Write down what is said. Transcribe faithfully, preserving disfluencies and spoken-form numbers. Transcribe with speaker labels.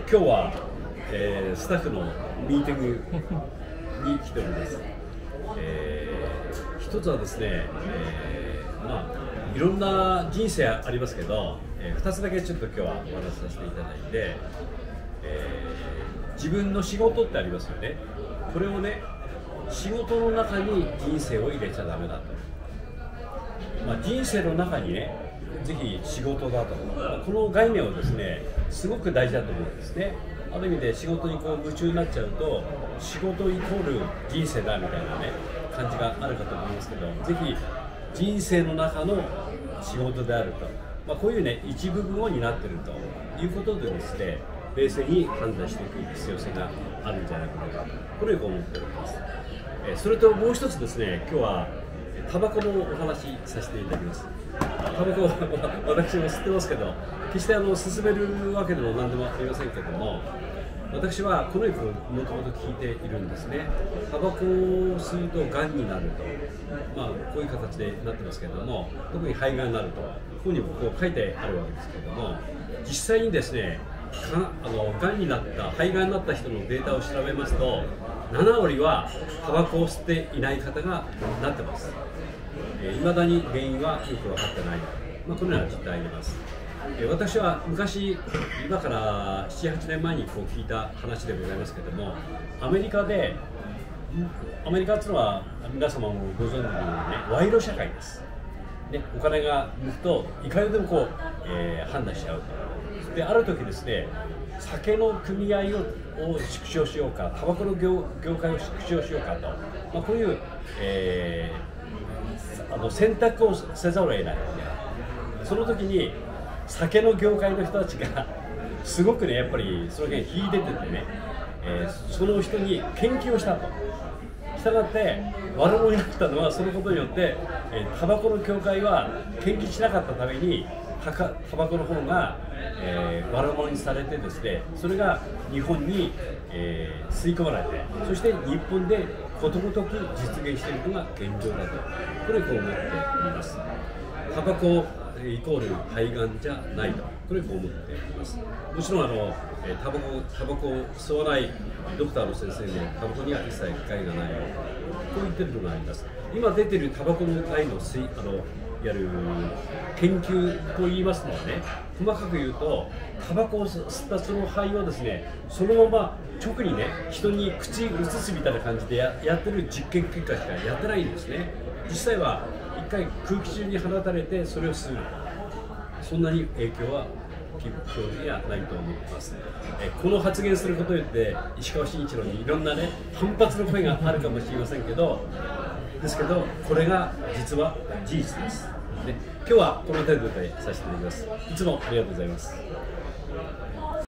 Speaker 1: 今日は、えー、スタッフのミーティングに来ております。えー、一つはですね、えー、まあいろんな人生ありますけど、えー、ふたつだけちょっと今日はお話しさせていただいて、えー、自分の仕事ってありますよね。これをね、仕事の中に人生を入れちゃダメだと。まあ、人生の中にね、ぜひ仕事だと、この概念をですね、すごく大事だと思うんですね。ある意味で仕事にこう夢中になっちゃうと、仕事イコール人生だみたいなね、感じがあるかと思いますけど、ぜひ人生の中の仕事であると、まあ、こういうね、一部分を担っているということでですね、冷静に判断していく必要性があるんじゃないかなと、これを思っております。えそれともう一つですね、今日はタバコのお話させていただきます。タバコは私も吸ってますけど、決してあの勧めるわけでも何でもありませんけども、私はこのよくもともと聞いているんですね。タバコを吸うとがんになると、まあ、こういう形でなってますけれども、特に肺がんになると、ここにもこう書いてあるわけですけれども、実際にですね、あのがんになった肺がんになった人のデータを調べますと、ななわりはタバコを吸っていない方がなってます。いまだに原因はよく分かってない、まあ、このような実態があります。私は昔、今からなな、はちねんまえにこう聞いた話でございますけれども、アメリカで、アメリカというのは皆様もご存知のようにね、賄賂社会です。ね、お金が抜くといかにでもこう、えー、判断しちゃうと。で、ある時ですね、酒の組合を縮小しようか、タバコの 業, 業界を縮小しようかと、まあ、こういう、えー、あの選択をせざるを得ない。その時に酒の業界の人たちがすごくね、やっぱりその辺秀でててね、えー、その人に研究をしたと。したがって悪者になったのはそのことによって、えー、タバコの業界は研究しなかったためにタバコの方が、えー、悪者にされてですね、それが日本に、えー、吸い込まれて、そして日本でことごとく実現しているのが現状だと、これをこう思っております。タバコイコール肺がんじゃないと、これをこう思っています。もちろんあのタバコタバコを吸わないドクターの先生もタバコには一切害がない、こう言ってるのがあります。今出てるタバコの害の吸いあのやる研究といいますのはね、細かく言うと、タバコを吸ったその肺をですね、そのまま直にね、人に口移すみたいな感じで や, やってる実験結果しかやってないんですね。実際は一回空気中に放たれてそれを吸う、そんなに影響は基本にはないと思っています。えこの発言することによって石川真一郎にいろんなね、反発の声があるかもしれませんけど、ですけどこれが実は事実です。で、今日はこの程度でさせていただきます。いつもありがとうございます。